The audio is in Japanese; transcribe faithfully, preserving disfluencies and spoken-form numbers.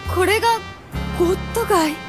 これがゴッドガイ。